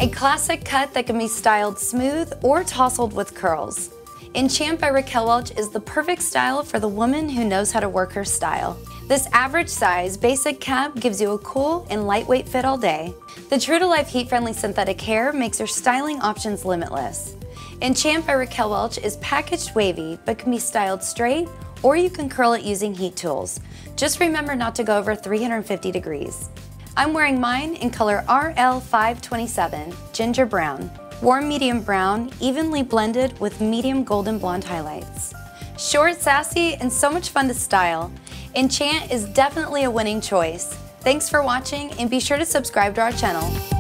A classic cut that can be styled smooth or tousled with curls. Enchant by Raquel Welch is the perfect style for the woman who knows how to work her style. This average size basic cap gives you a cool and lightweight fit all day. The True to Life heat-friendly synthetic hair makes your styling options limitless. Enchant by Raquel Welch is packaged wavy but can be styled straight, or you can curl it using heat tools. Just remember not to go over 350 degrees. I'm wearing mine in color RL527, Ginger Brown. Warm medium brown, evenly blended with medium golden blonde highlights. Short, sassy, and so much fun to style. Enchant is definitely a winning choice. Thanks for watching, and be sure to subscribe to our channel.